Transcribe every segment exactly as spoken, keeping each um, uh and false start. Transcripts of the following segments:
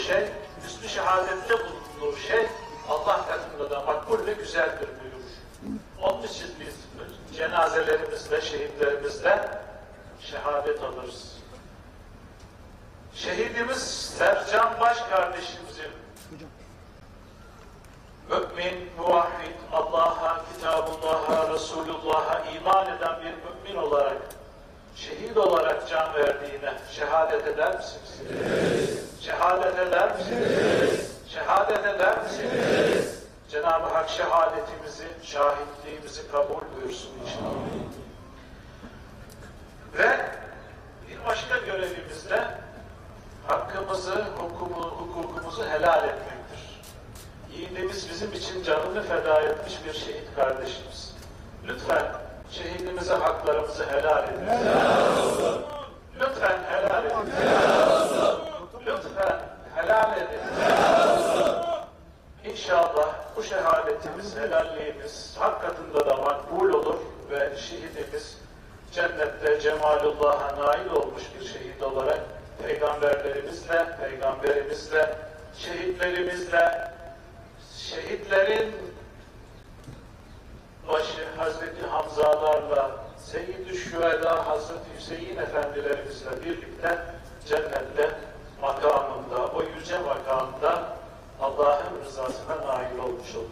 şey, hüsnü şehadette bulunduğu şey Allah katında da makbul ve güzeldir buyurur. Onun için biz cenazelerimizde, şehitlerimizde şehadet alırız. Şehidimiz Sercan Baş kardeşimizin mümin, muvahhid, Allah'a, Kitabullah'a, Resulullah'a iman eden bir mümin olarak, şehit olarak can verdiğine şehadet eder misiniz? Evet. Şehadet eder misiniz? Evet. Şehadet eder misiniz? Evet. Cenab-ı Hak şehadetimizi, şahitliğimizi kabul buyursun inşallah. Ve bir başka görevimiz de hakkımızı, hukumu, hukukumuzu helal etmektir. Yiğidimiz bizim için canını feda etmiş bir şehit kardeşimiz. Lütfen şehidimize haklarımızı helal edin. Helal olsun. Lütfen helal edin. Helal olsun. Lütfen helal edin. Helal olsun. İnşallah bu şehadetimiz, helalliğimiz hak katında da makbul olur ve şehidimiz cennette cemalullah'a nail olmuş bir şehit olarak peygamberlerimizle, peygamberimizle, şehitlerimizle, şehitlerin başı Hazreti Hamzalarla, Seyyid-i Şühedâ Hazreti Hüseyin efendilerimizle birlikte cennette makamında, o yüce makamda Allah'ın rızasına nail olmuş olur.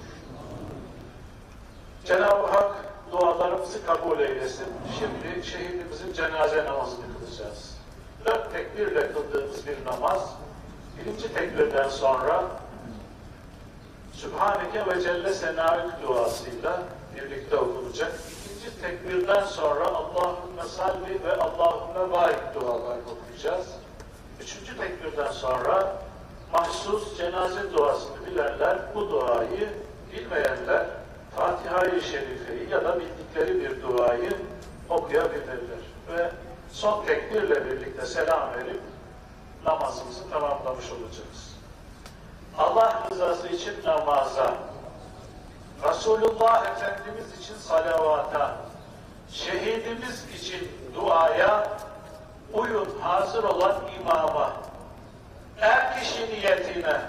Cenab-ı Hak dualarımızı kabul eylesin. Şimdi şehidimizin cenaze namazını kılacağız. Dört tekbirle kıldığımız bir namaz, birinci tekbirden sonra Sübhaneke ve Celle Senaük duasıyla birlikte okunacak. İkinci tekbirden sonra Allahümme salli ve Allahümme barik dualar okuyacağız. Üçüncü tekbirden sonra mahsus cenaze duasını bilenler bu duayı, bilmeyenler Fatiha-i Şerife'yi ya da bildikleri bir duayı okuyabilirler. Ve son tekbirle birlikte selam verip namazımızı tamamlamış olacağız. Allah rızası için namaza, Resulullah Efendimiz için salavata, şehidimiz için duaya, uyun hazır olan imama, er kişi niyetine,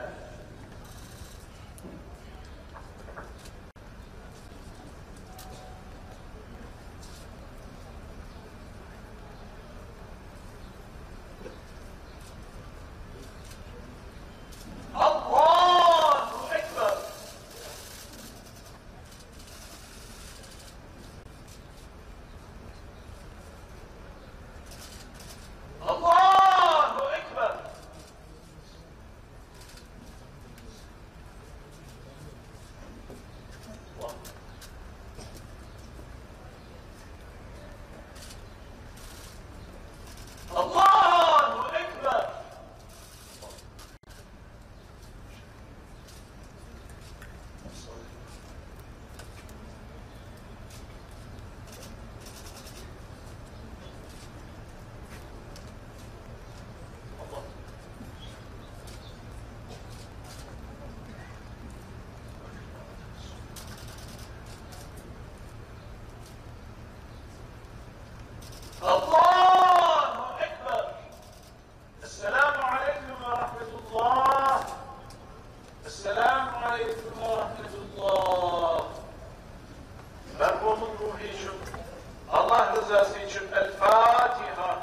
Allahu Ekber. Allahu Ekber. Allahu Ekber. Allahu Ekber. Esselamu aleyküm ve rahmetullah. Esselamu aleyküm ve rahmetullah. Merhumun ruhu için, Allah rızası için El Fatiha.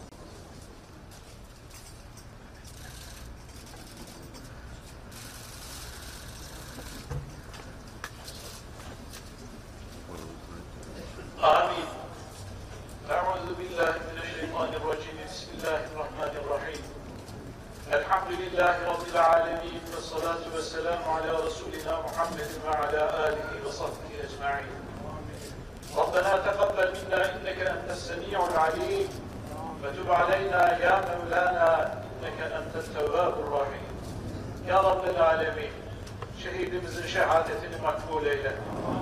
Amin. Euzu billahi mineşşeytanirracim. Bismillahirrahmanirrahim. Elhamdülillahi Rabbil alemin. Ve salatu ve selamu ala Resulina Muhammedin ve ala alihi ve sahbihi ecma'in. Rabbena teqabbel minna inneke entes semi'ul alim. Ve tub aleyna ya Mevlana inneke entet tevvabur rahim. Ya Rabbil alemin. Şehidimizin şehadetini makbul eyle.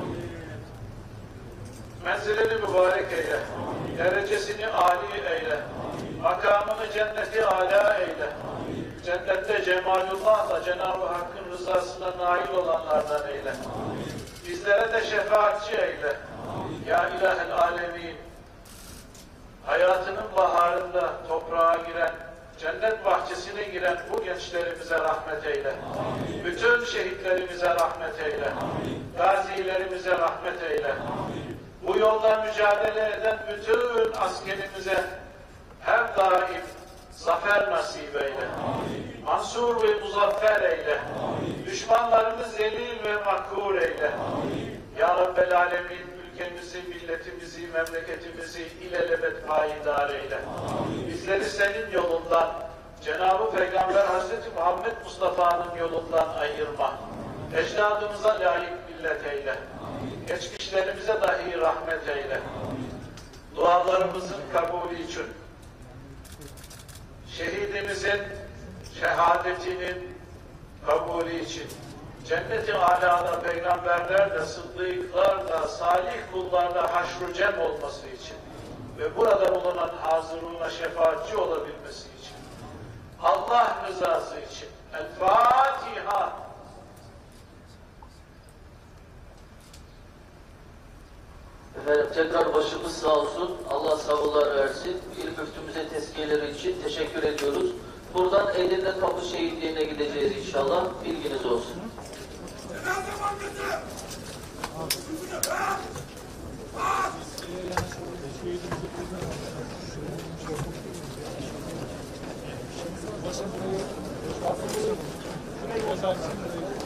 Menzilini mübarek eyle, derecesini âli eyle, makamını cenneti âlâ eyle, cennette cemalullah'la Cenab-ı Hakk'ın rızasına nail olanlardan eyle, bizlere de şefaatçi eyle, ya ilahel alemin, hayatının baharında toprağa giren, cennet bahçesine hanesine giren bu gençlerimize rahmet eyle. Amin. Bütün şehitlerimize rahmet eyle. Amin. Gazilerimize rahmet eyle. Amin. Bu yolda mücadele eden bütün askerimize her daim zafer nasip eyle. Amin. Mansur ve muzaffer eyle. Amin. Düşmanlarımız zelil ve makur eyle. Amin. Ya Rabbel Alemin, ülkemizi, milletimizi, memleketimizi ilelebet payidar eyle. Amin. Bizleri senin yolundan, Cenab-ı Peygamber Hazreti Muhammed Mustafa'nın yolundan ayırma. Ecdadımıza layık millet eyle. Amin. Geçmişlerimize dahi rahmet eyle. Amin. Dualarımızın kabulü için, şehidimizin şehadetinin kabulü için, cennet-i âlâda peygamberler de, sıddıklar da, salih kullar da haşr-ı cem olması için ve burada bulunan hazırlığına şefaatçi olabilmesi için, Allah rızası için. El-Fatiha. Efendim tekrar başımız sağ olsun. Allah sabırlar versin. İlk müftümüze tezkiyeleri için teşekkür ediyoruz. Buradan Edirne Kapı Şehitliği'ne gideceğiz inşallah. Bilginiz olsun. Şuraya